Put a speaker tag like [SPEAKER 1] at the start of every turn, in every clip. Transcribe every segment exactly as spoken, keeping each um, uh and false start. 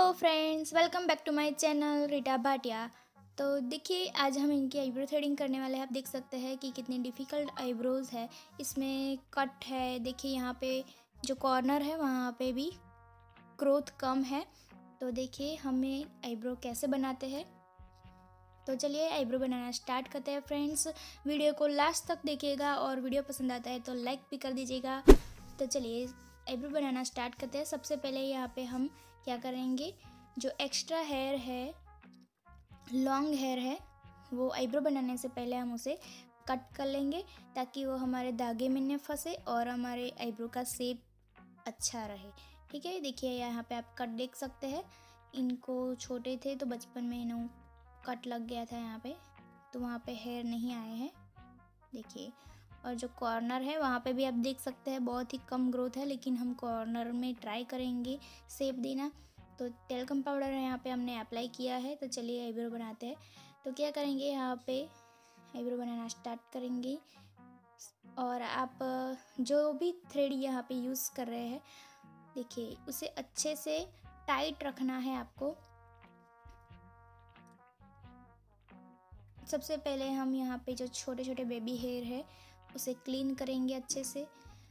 [SPEAKER 1] Hello friends, welcome back to my channel Rita Bhatia. तो देखिए, आज हम इनकी आईब्रो थ्रेडिंग करने वाले हैं। आप देख सकते हैं कि कितनी डिफ़िकल्ट आईब्रोज़ है। इसमें कट है, देखिए यहाँ पे जो कॉर्नर है वहाँ पे भी ग्रोथ कम है। तो देखिए हमें आईब्रो कैसे बनाते हैं। तो चलिए आईब्रो बनाना स्टार्ट करते हैं फ्रेंड्स। वीडियो को लास्ट तक देखिएगा और वीडियो पसंद आता है तो लाइक भी कर दीजिएगा। तो चलिए आईब्रो बनाना स्टार्ट करते हैं। सबसे पहले यहाँ पे हम क्या करेंगे, जो एक्स्ट्रा हेयर है, लॉन्ग हेयर है, वो आईब्रो बनाने से पहले हम उसे कट कर लेंगे ताकि वो हमारे धागे में न फंसे और हमारे आईब्रो का शेप अच्छा रहे। ठीक है, देखिए यहाँ पे आप कट देख सकते हैं। इनको छोटे थे तो बचपन में इन्हों कट लग गया था यहाँ पे, तो वहाँ पे हेयर नहीं आए हैं देखिए। और जो कॉर्नर है वहाँ पे भी आप देख सकते हैं बहुत ही कम ग्रोथ है, लेकिन हम कॉर्नर में ट्राई करेंगे शेप देना। तो टेल्कम पाउडर यहाँ पे हमने अप्लाई किया है। तो चलिए आईब्रो बनाते हैं। तो क्या करेंगे, यहाँ पे आईब्रो बनाना स्टार्ट करेंगे। और आप जो भी थ्रेड यहाँ पे यूज़ कर रहे हैं, देखिए उसे अच्छे से टाइट रखना है आपको। सबसे पहले हम यहाँ पे जो छोटे छोटे बेबी हेयर है उसे क्लीन करेंगे अच्छे से।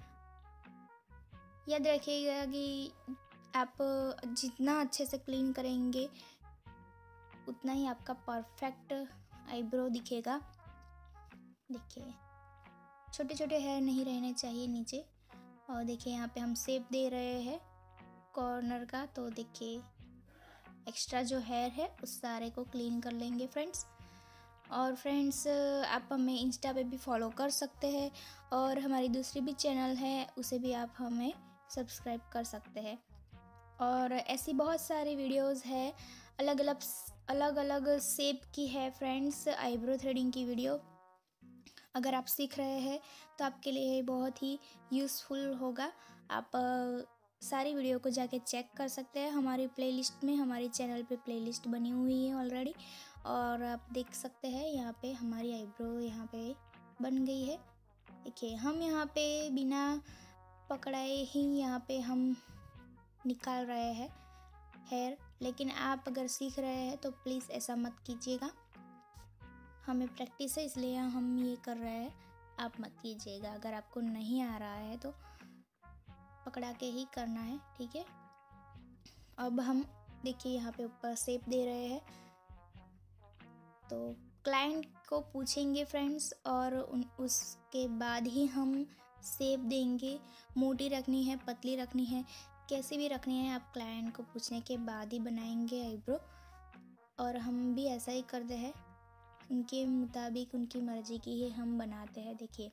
[SPEAKER 1] याद रखिएगा कि आप जितना अच्छे से क्लीन करेंगे उतना ही आपका परफेक्ट आईब्रो दिखेगा। देखिए छोटे छोटे हेयर नहीं रहने चाहिए नीचे। और देखिए यहाँ पे हम शेप दे रहे हैं कॉर्नर का। तो देखिए एक्स्ट्रा जो हेयर है उस सारे को क्लीन कर लेंगे फ्रेंड्स। और फ्रेंड्स आप हमें इंस्टा पे भी फॉलो कर सकते हैं और हमारी दूसरी भी चैनल है उसे भी आप हमें सब्सक्राइब कर सकते हैं। और ऐसी बहुत सारी वीडियोस है, अलग अलग अलग अलग शेप की है फ्रेंड्स आईब्रो थ्रेडिंग की वीडियो। अगर आप सीख रहे हैं तो आपके लिए बहुत ही यूज़फुल होगा। आप सारी वीडियो को जाके चेक कर सकते हैं हमारी प्लेलिस्ट में। हमारे चैनल पे प्लेलिस्ट बनी हुई है ऑलरेडी, और आप देख सकते हैं यहाँ पे हमारी आईब्रो यहाँ पे बन गई है। देखिए हम यहाँ पे बिना पकड़ाए ही यहाँ पे हम निकाल रहे हैं हेयर, लेकिन आप अगर सीख रहे हैं तो प्लीज़ ऐसा मत कीजिएगा। हमें प्रैक्टिस है इसलिए हम ये कर रहे हैं, आप मत कीजिएगा। अगर आपको नहीं आ रहा है तो पकड़ा के ही करना है, ठीक है। अब हम देखिए यहाँ पे ऊपर शेप दे रहे हैं। तो क्लाइंट को पूछेंगे फ्रेंड्स और उन उसके बाद ही हम शेप देंगे। मोटी रखनी है, पतली रखनी है, कैसी भी रखनी है, आप क्लाइंट को पूछने के बाद ही बनाएंगे आईब्रो। और हम भी ऐसा ही करते हैं, उनके मुताबिक उनकी मर्ज़ी की ही हम बनाते हैं। देखिए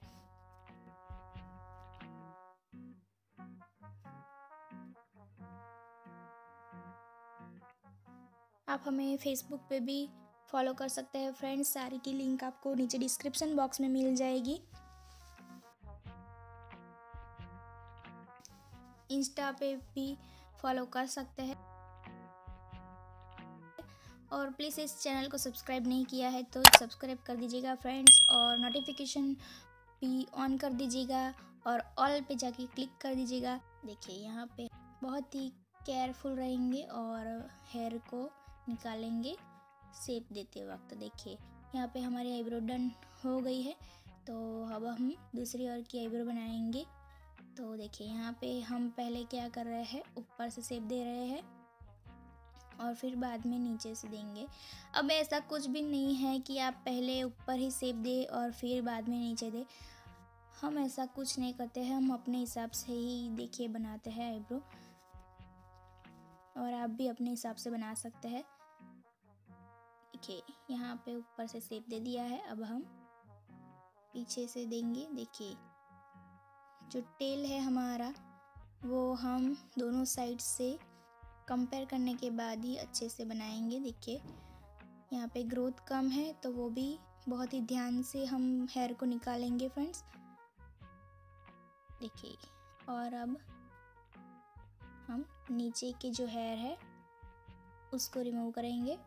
[SPEAKER 1] आप हमें फेसबुक पे भी फॉलो कर सकते हैं फ्रेंड्स। सारी की लिंक आपको नीचे डिस्क्रिप्शन बॉक्स में मिल जाएगी। इंस्टा पे भी फॉलो कर सकते हैं। और प्लीज़ इस चैनल को सब्सक्राइब नहीं किया है तो सब्सक्राइब कर दीजिएगा फ्रेंड्स, और नोटिफिकेशन भी ऑन कर दीजिएगा और ऑल पे जाके क्लिक कर दीजिएगा। देखिए यहाँ पे बहुत ही केयरफुल रहेंगे और हेयर को निकालेंगे शेप देते वक्त। देखिए यहाँ पे हमारी आईब्रो डन हो गई है। तो अब हम दूसरी और की आईब्रो बनाएंगे। तो देखिए यहाँ पे हम पहले क्या कर रहे हैं, ऊपर से शेप दे रहे हैं और फिर बाद में नीचे से देंगे। अब ऐसा कुछ भी नहीं है कि आप पहले ऊपर ही शेप दे और फिर बाद में नीचे दे। हम ऐसा कुछ नहीं करते हैं, हम अपने हिसाब से ही देखिए बनाते हैं आईब्रो, और आप भी अपने हिसाब से बना सकते हैं। देखिए यहाँ पे ऊपर से शेप दे दिया है। अब हम पीछे से देंगे। देखिए जो टेल है हमारा वो हम दोनों साइड से कंपेयर करने के बाद ही अच्छे से बनाएंगे। देखिए यहाँ पे ग्रोथ कम है तो वो भी बहुत ही ध्यान से हम हेयर को निकालेंगे फ्रेंड्स। देखिए और अब हम नीचे के जो हेयर है उसको रिमूव करेंगे।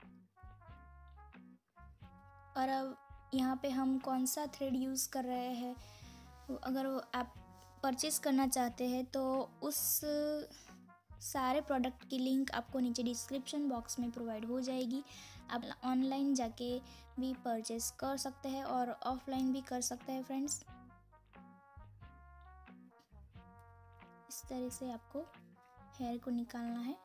[SPEAKER 1] और अब यहाँ पे हम कौन सा थ्रेड यूज़ कर रहे हैं, अगर आप परचेज़ करना चाहते हैं तो उस सारे प्रोडक्ट की लिंक आपको नीचे डिस्क्रिप्शन बॉक्स में प्रोवाइड हो जाएगी। आप ऑनलाइन जाके भी परचेस कर सकते हैं और ऑफलाइन भी कर सकते हैं फ्रेंड्स। इस तरह से आपको हेयर को निकालना है।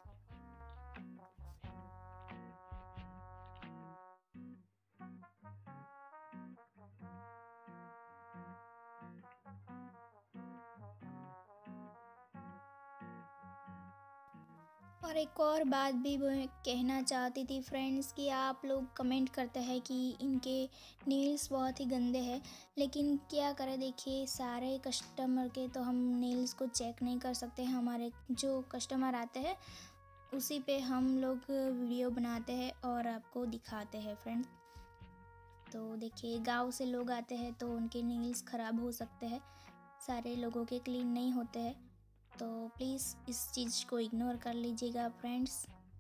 [SPEAKER 1] और एक और बात भी मैं कहना चाहती थी फ्रेंड्स कि आप लोग कमेंट करते हैं कि इनके नेल्स बहुत ही गंदे हैं, लेकिन क्या करें, देखिए सारे कस्टमर के तो हम नेल्स को चेक नहीं कर सकते। हमारे जो कस्टमर आते हैं उसी पे हम लोग वीडियो बनाते हैं और आपको दिखाते हैं फ्रेंड्स। तो देखिए गांव से लोग आते हैं तो उनके नेल्स ख़राब हो सकते हैं, सारे लोगों के क्लीन नहीं होते हैं, तो प्लीज़ इस चीज़ को इग्नोर कर लीजिएगा फ्रेंड्स।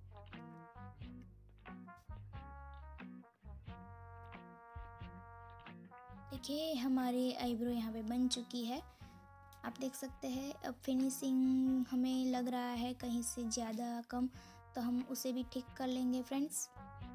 [SPEAKER 1] देखिए हमारी आईब्रो यहाँ पे बन चुकी है, आप देख सकते हैं। अब फिनिशिंग हमें लग रहा है कहीं से ज़्यादा कम, तो हम उसे भी ठीक कर लेंगे फ्रेंड्स।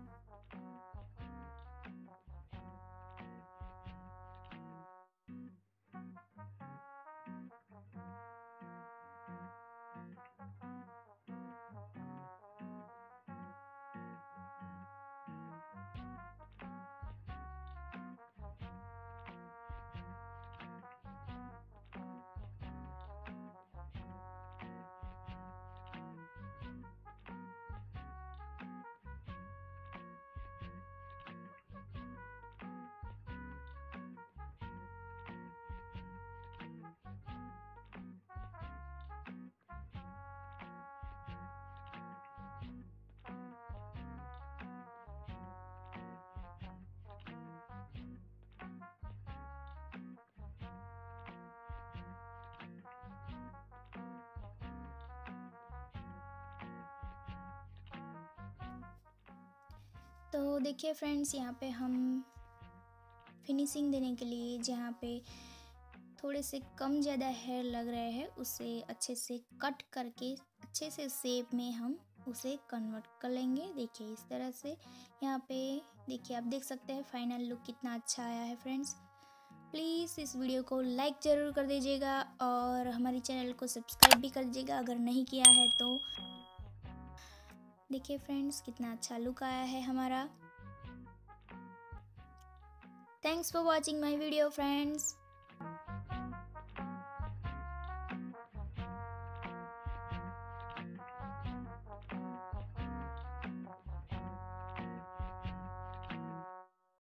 [SPEAKER 1] तो देखिए फ्रेंड्स, यहाँ पे हम फिनिशिंग देने के लिए जहाँ पे थोड़े से कम ज़्यादा हेयर लग रहे हैं उसे अच्छे से कट करके अच्छे से शेप में हम उसे कन्वर्ट कर लेंगे। देखिए इस तरह से यहाँ पे देखिए आप देख सकते हैं फाइनल लुक कितना अच्छा आया है फ्रेंड्स। प्लीज़ इस वीडियो को लाइक ज़रूर कर दीजिएगा और हमारे चैनल को सब्सक्राइब भी कर दीजिएगा अगर नहीं किया है तो। देखिए फ्रेंड्स कितना अच्छा लुक आया है हमारा। Thanks for watching my video friends.